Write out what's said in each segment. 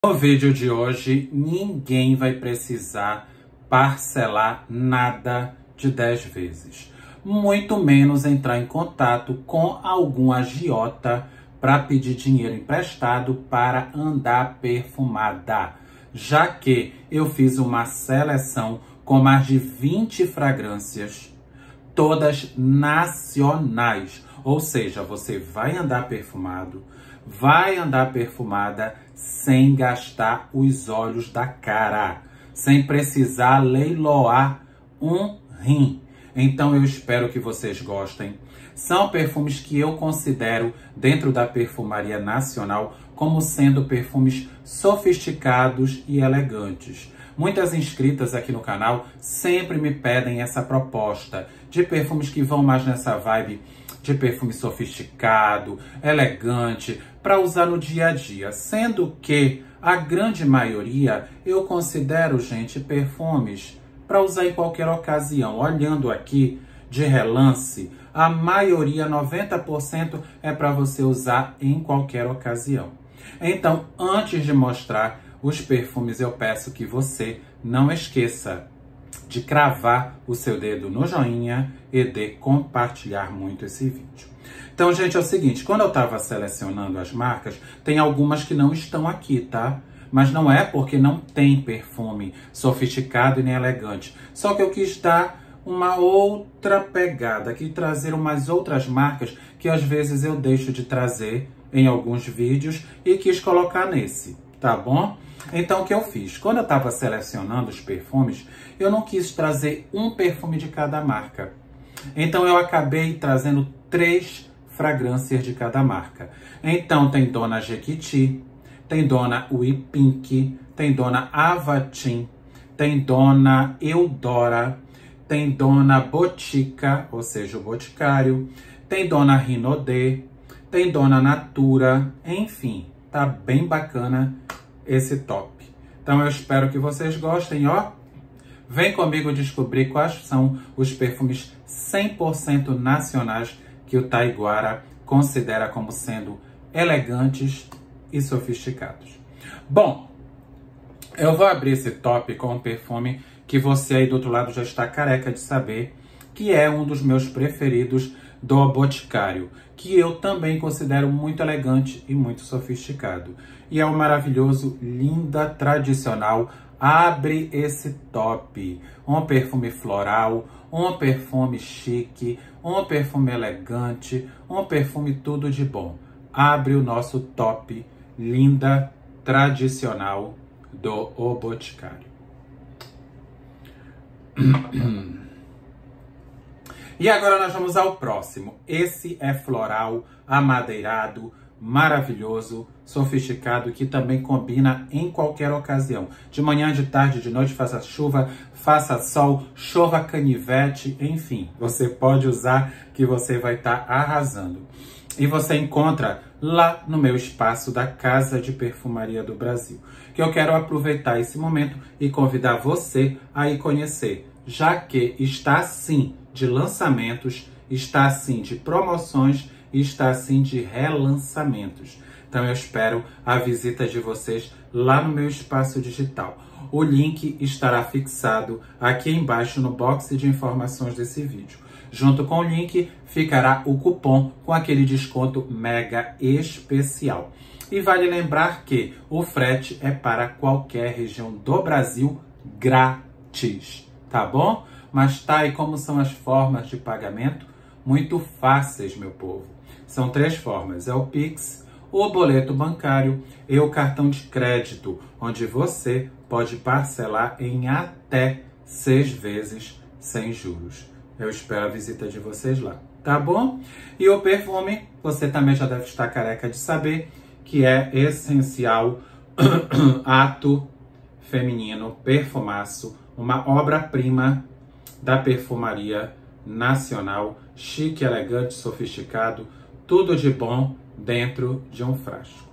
No vídeo de hoje, ninguém vai precisar parcelar nada de 10 vezes. Muito menos entrar em contato com algum agiota para pedir dinheiro emprestado para andar perfumada. Já que eu fiz uma seleção com mais de 20 fragrâncias, todas nacionais. Ou seja, você vai andar perfumado, vai andar perfumada sem gastar os olhos da cara, sem precisar leiloar um rim. Então eu espero que vocês gostem. São perfumes que eu considero, dentro da perfumaria nacional, como sendo perfumes sofisticados e elegantes. Muitas inscritas aqui no canal sempre me pedem essa proposta de perfumes que vão mais nessa vibe de perfume sofisticado, elegante, para usar no dia a dia. Sendo que a grande maioria eu considero, gente, perfumes para usar em qualquer ocasião. Olhando aqui de relance, a maioria, 90%, é para você usar em qualquer ocasião. Então, antes de mostrar os perfumes, eu peço que você não esqueça de cravar o seu dedo no joinha e de compartilhar muito esse vídeo. Então, gente, é o seguinte, quando eu estava selecionando as marcas, tem algumas que não estão aqui, tá? Mas não é porque não tem perfume sofisticado e nem elegante. Só que eu quis dar uma outra pegada, quis trazer umas outras marcas que às vezes eu deixo de trazer em alguns vídeos e quis colocar nesse, tá bom? Então, o que eu fiz? Quando eu estava selecionando os perfumes, eu não quis trazer um perfume de cada marca. Então, eu acabei trazendo 3 fragrâncias de cada marca. Então, tem Dona Jequiti, tem Dona We Pink, tem Dona Avatim, tem Dona Eudora, tem Dona Botica, ou seja, o Boticário, tem Dona Rinodê, tem Dona Natura, enfim, tá bem bacana esse top. Então eu espero que vocês gostem, ó. Vem comigo descobrir quais são os perfumes 100% nacionais que o Taiguara considera como sendo elegantes e sofisticados. Bom, eu vou abrir esse top com um perfume que você aí do outro lado já está careca de saber, que é um dos meus preferidos do Boticário, que eu também considero muito elegante e muito sofisticado. E é o maravilhoso Linda Tradicional. Abre esse top. Um perfume floral, um perfume chique, um perfume elegante, um perfume tudo de bom. Abre o nosso top Linda Tradicional do O Boticário. E agora nós vamos ao próximo. Esse é floral, amadeirado, maravilhoso, sofisticado, que também combina em qualquer ocasião. De manhã, de tarde, de noite, faça chuva, faça sol, chova canivete, enfim. Você pode usar que você vai estar arrasando. E você encontra lá no meu espaço da Casa de Perfumaria do Brasil. Que eu quero aproveitar esse momento e convidar você a ir conhecer. Já que está sim de lançamentos, está sim de promoções e está sim de relançamentos. Então eu espero a visita de vocês lá no meu espaço digital. O link estará fixado aqui embaixo no box de informações desse vídeo. Junto com o link ficará o cupom com aquele desconto mega especial. E vale lembrar que o frete é para qualquer região do Brasil grátis, tá bom? Mas tá aí como são as formas de pagamento? Muito fáceis, meu povo. São 3 formas, é o Pix, o boleto bancário e o cartão de crédito, onde você pode parcelar em até 6 vezes sem juros. Eu espero a visita de vocês lá, tá bom? E o perfume, você também já deve estar careca de saber, que é Essencial Ato Feminino Perfumaço, uma obra-prima da perfumaria nacional, chique, elegante, sofisticado, tudo de bom dentro de um frasco.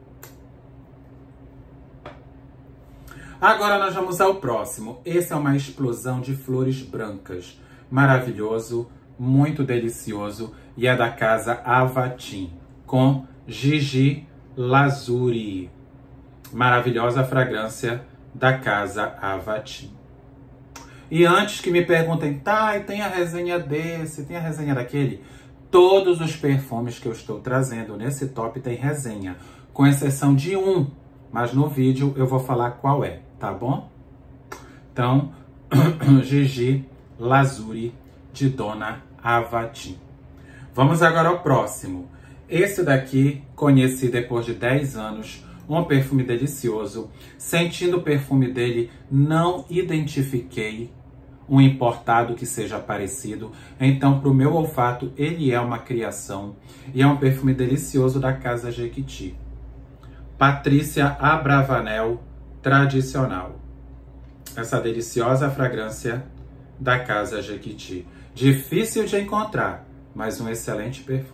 Agora nós vamos ao próximo. Esse é uma explosão de flores brancas. Maravilhoso, muito delicioso e é da casa Avatim, com Gigi Lazuri. Maravilhosa fragrância da casa Avati. E antes que me perguntem, tá, e tem a resenha desse, tem a resenha daquele, todos os perfumes que eu estou trazendo nesse top tem resenha, com exceção de um, mas no vídeo eu vou falar qual é, tá bom? Então, Gigi Lazuri de Dona Avati. Vamos agora ao próximo. Esse daqui, conheci depois de 10 anos, um perfume delicioso. Sentindo o perfume dele, não identifiquei um importado que seja parecido. Então, para o meu olfato, ele é uma criação. E é um perfume delicioso da Casa Jequiti. Patrícia Abravanel Tradicional. Essa deliciosa fragrância da Casa Jequiti. Difícil de encontrar, mas um excelente perfume.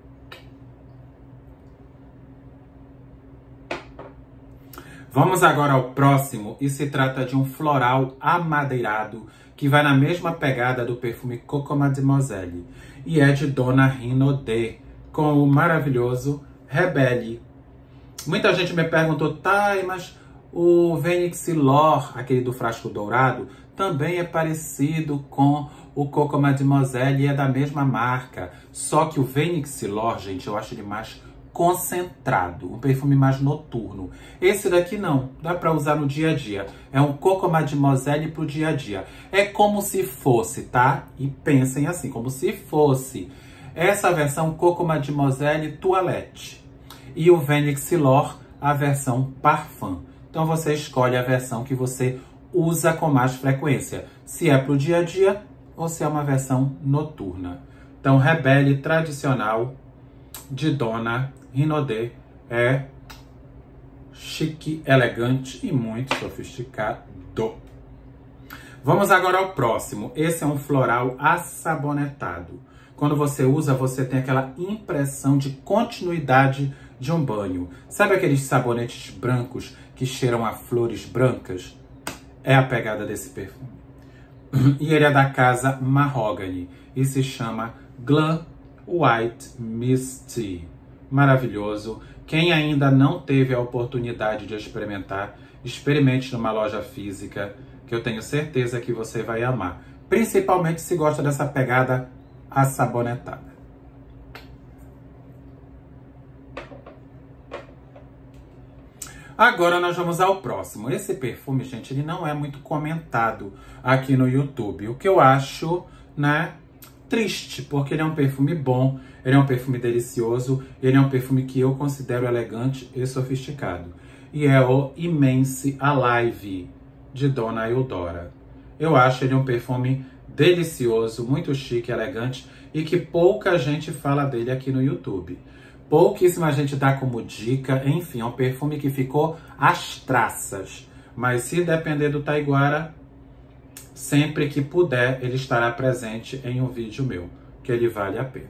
Vamos agora ao próximo, e se trata de um floral amadeirado, que vai na mesma pegada do perfume Coco Mademoiselle, e é de Dona Rinaudet, com o maravilhoso Rebelle. Muita gente me perguntou, tá, mas o Venixilor, aquele do frasco dourado, também é parecido com o Coco Mademoiselle e é da mesma marca. Só que o Venixilor, gente, eu acho ele mais concentrado, um perfume mais noturno. Esse daqui não, dá para usar no dia a dia. É um Coco Mademoiselle pro dia a dia. É como se fosse, tá? E pensem assim, como se fosse essa versão Coco Mademoiselle Toilette e o Venixilor a versão Parfum. Então você escolhe a versão que você usa com mais frequência, se é pro dia a dia ou se é uma versão noturna. Então Rebelle Tradicional de Dona Rinaudet é chique, elegante e muito sofisticado. Vamos agora ao próximo. Esse é um floral assabonetado. Quando você usa, você tem aquela impressão de continuidade de um banho. Sabe aqueles sabonetes brancos que cheiram a flores brancas? É a pegada desse perfume. E ele é da casa Mahogany e se chama Glam White Misty. Maravilhoso. Quem ainda não teve a oportunidade de experimentar, experimente numa loja física, que eu tenho certeza que você vai amar. Principalmente se gosta dessa pegada assabonetada. Agora nós vamos ao próximo. Esse perfume, gente, ele não é muito comentado aqui no YouTube. O que eu acho, né, triste, porque ele é um perfume bom, ele é um perfume delicioso, ele é um perfume que eu considero elegante e sofisticado. E é o Immense Alive, de Dona Eudora. Eu acho ele um perfume delicioso, muito chique, elegante, e que pouca gente fala dele aqui no YouTube. Pouquíssima gente dá como dica, enfim, é um perfume que ficou às traças. Mas se depender do Taiguara, sempre que puder, ele estará presente em um vídeo meu, que ele vale a pena.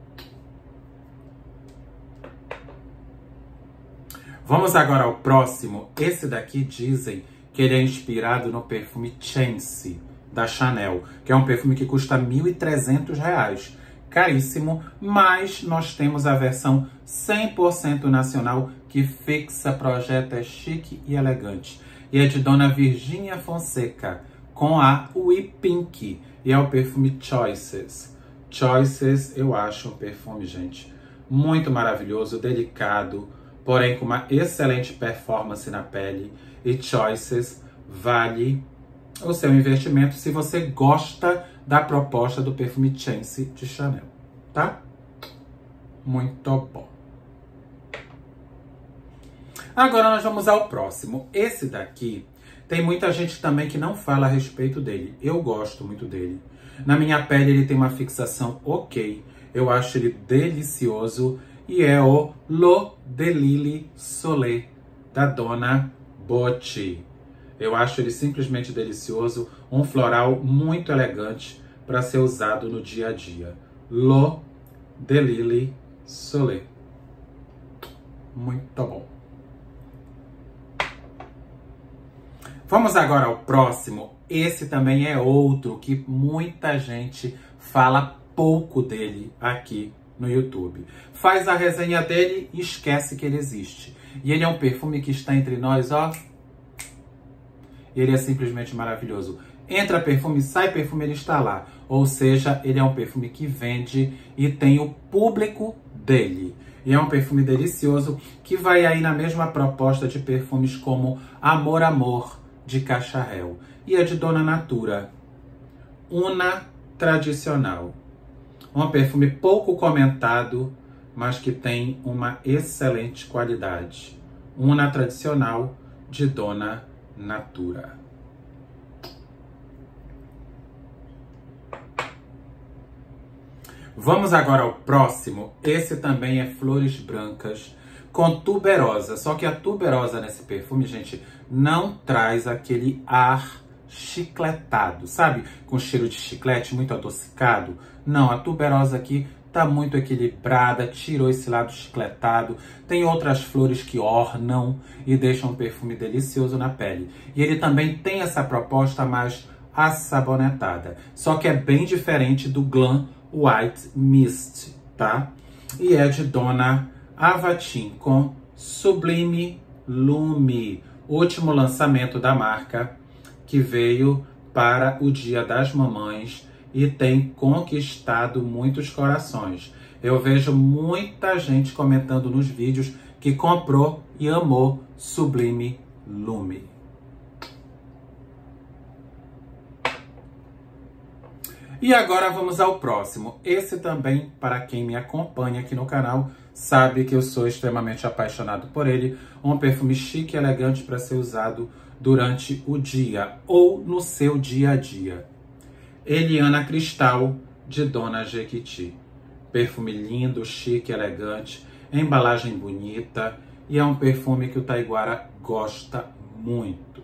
Vamos agora ao próximo. Esse daqui dizem que ele é inspirado no perfume Chance, da Chanel, que é um perfume que custa R$ 1.300. Caríssimo, mas nós temos a versão 100% nacional que fixa, projeta, é chique e elegante. E é de Dona Virginia Fonseca, com a We Pink, e é o perfume Choices. Choices, eu acho um perfume, gente, muito maravilhoso, delicado, porém com uma excelente performance na pele. E Choices vale o seu investimento se você gosta da proposta do perfume Chance de Chanel, tá? Muito bom. Agora nós vamos ao próximo. Esse daqui, tem muita gente também que não fala a respeito dele. Eu gosto muito dele. Na minha pele ele tem uma fixação ok. Eu acho ele delicioso. E é o L'Eau de Lily Soleil, da Dona Botti. Eu acho ele simplesmente delicioso. Um floral muito elegante para ser usado no dia a dia. L'Eau de Lily Soleil. Muito bom. Vamos agora ao próximo. Esse também é outro que muita gente fala pouco dele aqui no YouTube. Faz a resenha dele e esquece que ele existe. E ele é um perfume que está entre nós, ó. Ele é simplesmente maravilhoso. Entra perfume, sai perfume, ele está lá. Ou seja, ele é um perfume que vende e tem o público dele. E é um perfume delicioso que vai aí na mesma proposta de perfumes como Amor Amor, de Cacharel. E é de Dona Natura. Una Tradicional. Um perfume pouco comentado, mas que tem uma excelente qualidade. Una Tradicional, de Dona Natura. Vamos agora ao próximo. Esse também é Flores Brancas com tuberosa. Só que a tuberosa nesse perfume, gente, não traz aquele ar chicletado, sabe? Com cheiro de chiclete, muito adocicado. Não, a tuberosa aqui tá muito equilibrada, tirou esse lado chicletado. Tem outras flores que ornam e deixam um perfume delicioso na pele. E ele também tem essa proposta mais assabonetada. Só que é bem diferente do Glam White Mist, tá? E é de Dona Avatin com Sublime Lume, último lançamento da marca que veio para o Dia das Mamães e tem conquistado muitos corações. Eu vejo muita gente comentando nos vídeos que comprou e amou Sublime Lume. E agora vamos ao próximo. Esse também, para quem me acompanha aqui no canal, sabe que eu sou extremamente apaixonado por ele. Um perfume chique e elegante para ser usado durante o dia ou no seu dia a dia. Eliana Cristal, de Dona Jequiti. Perfume lindo, chique, elegante, embalagem bonita e é um perfume que o Taiguara gosta muito.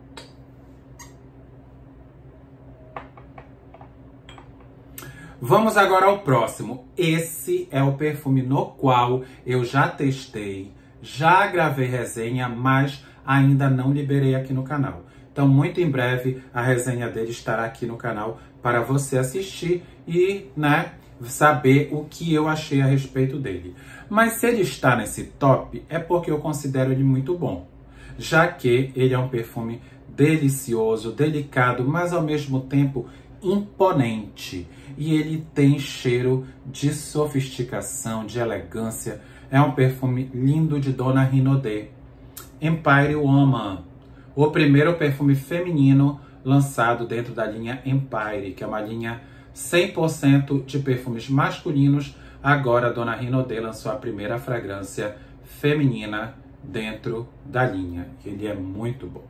Vamos agora ao próximo. Esse é o perfume no qual eu já testei, já gravei resenha, mas ainda não liberei aqui no canal. Então, muito em breve, a resenha dele estará aqui no canal para você assistir e, saber o que eu achei a respeito dele. Mas se ele está nesse top, é porque eu considero ele muito bom, já que ele é um perfume delicioso, delicado, mas ao mesmo tempo imponente. E ele tem cheiro de sofisticação, de elegância. É um perfume lindo de Dona Renaudot. Empire Woman, o primeiro perfume feminino lançado dentro da linha Empire, que é uma linha 100% de perfumes masculinos. Agora a Dona Renaudot lançou a primeira fragrância feminina dentro da linha. Ele é muito bom.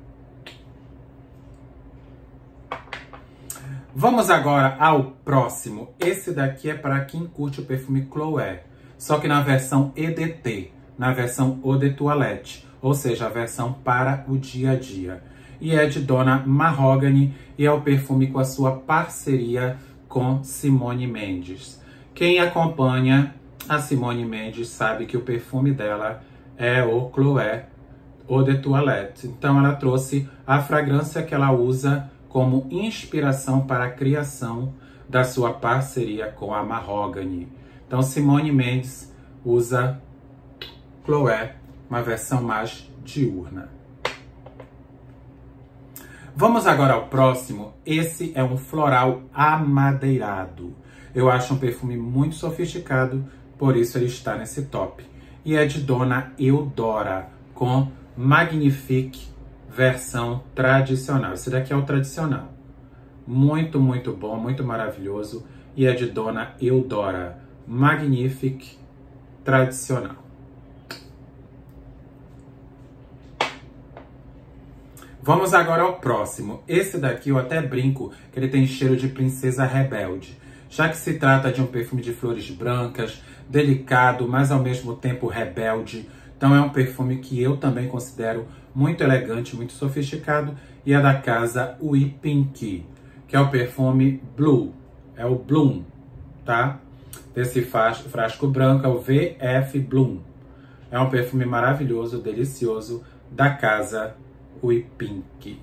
Vamos agora ao próximo. Esse daqui é para quem curte o perfume Chloé, só que na versão EDT, na versão Eau de Toilette, ou seja, a versão para o dia a dia. E é de Dona Mahogany e é o perfume com a sua parceria com Simone Mendes. Quem acompanha a Simone Mendes sabe que o perfume dela é o Chloé Eau de Toilette. Então ela trouxe a fragrância que ela usa como inspiração para a criação da sua parceria com a Mahogany. Então Simone Mendes usa Chloé, uma versão mais diurna. Vamos agora ao próximo. Esse é um floral amadeirado. Eu acho um perfume muito sofisticado, por isso ele está nesse top. E é de Dona Eudora, com Magnifique versão tradicional. Esse daqui é o tradicional. Muito, muito bom, muito maravilhoso. E é de Dona Eudora, Magnifique tradicional. Vamos agora ao próximo. Esse daqui eu até brinco que ele tem cheiro de princesa rebelde, já que se trata de um perfume de flores brancas, delicado, mas ao mesmo tempo rebelde. Então é um perfume que eu também considero muito elegante, muito sofisticado, e é da casa Oui Pink, que é o perfume Blue, é o Bloom, tá? Desse frasco branco é o VF Bloom. É um perfume maravilhoso, delicioso, da casa Oui Pink.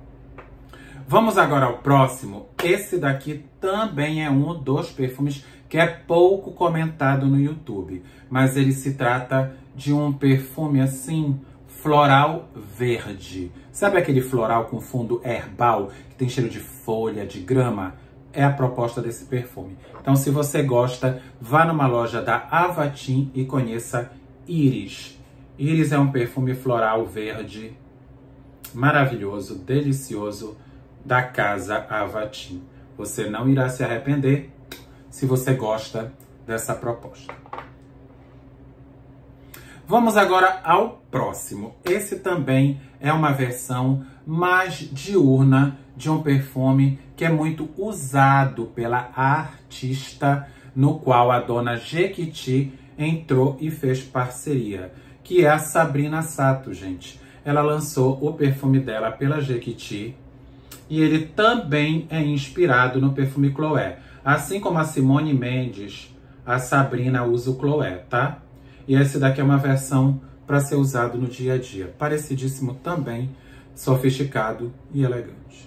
Vamos agora ao próximo. Esse daqui também é um dos perfumes que é pouco comentado no YouTube, mas ele se trata de um perfume assim, floral verde. Sabe aquele floral com fundo herbal, que tem cheiro de folha, de grama? É a proposta desse perfume. Então, se você gosta, vá numa loja da Avatim e conheça Iris. Iris é um perfume floral verde maravilhoso, delicioso, da casa Avatim. Você não irá se arrepender se você gosta dessa proposta. Vamos agora ao próximo. Esse também é uma versão mais diurna de um perfume que é muito usado pela artista no qual a dona Jequiti entrou e fez parceria, que é a Sabrina Sato, gente. Ela lançou o perfume dela pela Jequiti e ele também é inspirado no perfume Chloé. Assim como a Simone Mendes, a Sabrina usa o Chloé, tá? E esse daqui é uma versão para ser usado no dia a dia. Parecidíssimo também, sofisticado e elegante.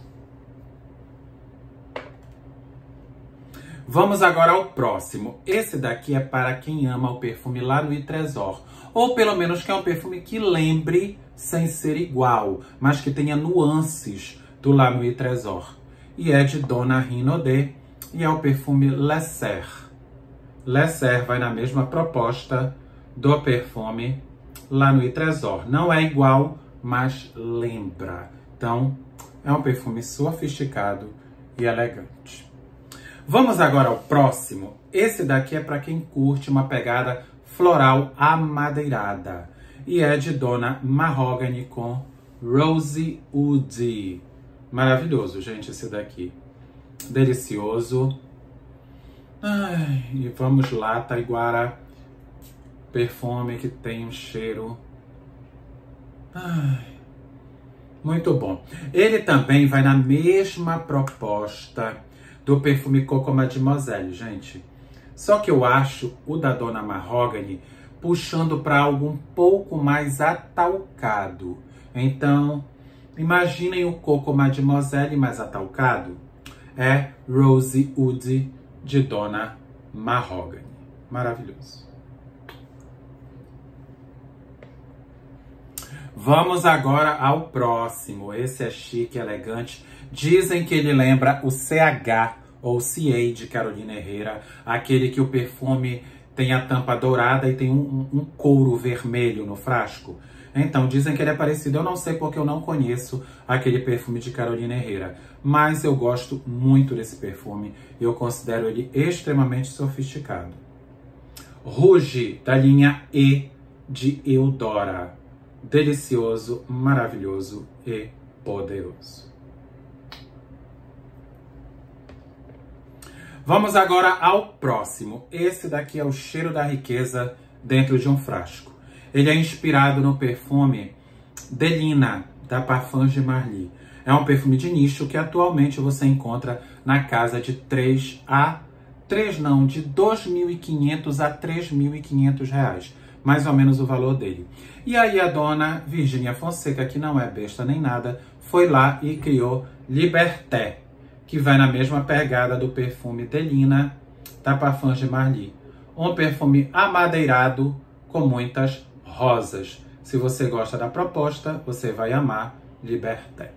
Vamos agora ao próximo. Esse daqui é para quem ama o perfume La Nuit Trésor. Ou pelo menos que é um perfume que lembre sem ser igual, mas que tenha nuances do La Nuit Trésor. E é de Dona Renaudot e é o perfume Lesser. Lesser vai na mesma proposta do perfume La Nuit Trésor. Não é igual, mas lembra. Então, é um perfume sofisticado e elegante. Vamos agora ao próximo. Esse daqui é para quem curte uma pegada floral amadeirada. E é de Dona Mahogany com Rose Wood. Maravilhoso, gente, esse daqui. Delicioso. Ai, e vamos lá, Taiguara. Perfume que tem um cheiro... Ai, muito bom. Ele também vai na mesma proposta do perfume Coco Mademoiselle, gente. Só que eu acho o da Dona Mahogany puxando para algo um pouco mais atalcado. Então, imaginem o Coco Mademoiselle mais atalcado. É Rose Wood de Dona Mahogany. Maravilhoso. Vamos agora ao próximo. Esse é chique, elegante. Dizem que ele lembra o CH ou CA de Carolina Herrera. Aquele que o perfume tem a tampa dourada e tem um couro vermelho no frasco. Então, dizem que ele é parecido. Eu não sei porque eu não conheço aquele perfume de Carolina Herrera. Mas eu gosto muito desse perfume. Eu considero ele extremamente sofisticado. Rouge, da linha E de Eudora. Delicioso, maravilhoso e poderoso. Vamos agora ao próximo. Esse daqui é o cheiro da riqueza dentro de um frasco. Ele é inspirado no perfume Delina, da Parfums de Marly. É um perfume de nicho que atualmente você encontra na casa de de R$ 2.500 a R$ 3.500. Mais ou menos o valor dele. E aí a dona Virginia Fonseca, que não é besta nem nada, foi lá e criou Liberté, que vai na mesma pegada do perfume Delina, da Parfums de Marly. Um perfume amadeirado com muitas rosas. Se você gosta da proposta, você vai amar Liberté.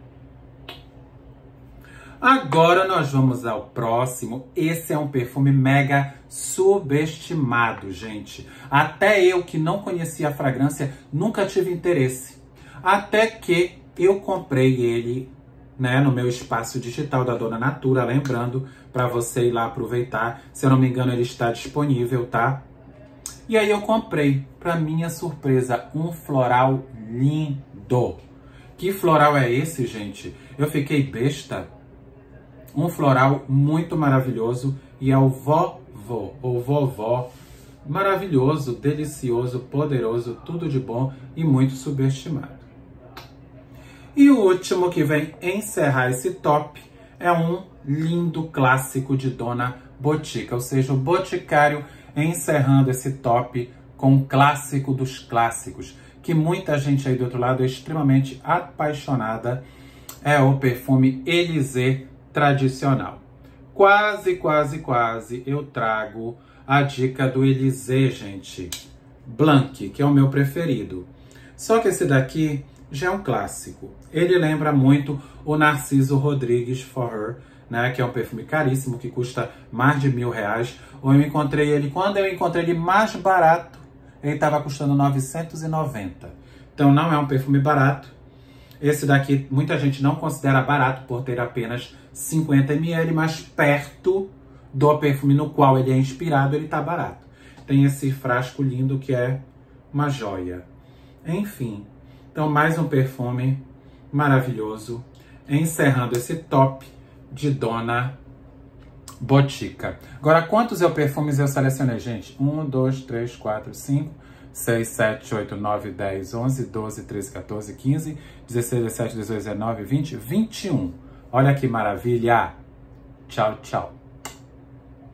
Agora nós vamos ao próximo. Esse é um perfume mega subestimado, gente. Até eu, que não conhecia a fragrância, nunca tive interesse. Até que eu comprei ele, né, no meu espaço digital da Dona Natura, lembrando, para você ir lá aproveitar. Se eu não me engano, ele está disponível, tá? E aí eu comprei, para minha surpresa, um floral lindo. Que floral é esse, gente? Eu fiquei besta. Um floral muito maravilhoso e é o vovô ou vovó. Maravilhoso, delicioso, poderoso, tudo de bom e muito subestimado. E o último que vem encerrar esse top é um lindo clássico de Dona Botica, ou seja, o Boticário encerrando esse top com um clássico dos clássicos, que muita gente aí do outro lado é extremamente apaixonada. É o perfume Élysée tradicional. quase eu trago a dica do Élysée, gente. Blanc, que é o meu preferido. Só que esse daqui já é um clássico. Ele lembra muito o Narciso Rodrigues For Her, né? Que é um perfume caríssimo, que custa mais de R$1.000. Quando eu encontrei ele mais barato, ele estava custando 990. Então não é um perfume barato. Esse daqui muita gente não considera barato por ter apenas 50 ml, mas perto do perfume no qual ele é inspirado, ele tá barato. Tem esse frasco lindo que é uma joia. Enfim, então mais um perfume maravilhoso, encerrando esse top de Dona Botica. Agora, quantos perfumes eu selecionei, gente? 1, 2, 3, 4, 5, 6, 7, 8, 9, 10, 11, 12, 13, 14, 15, 16, 17, 18, 19, 20, 21. Olha que maravilha! Tchau, tchau.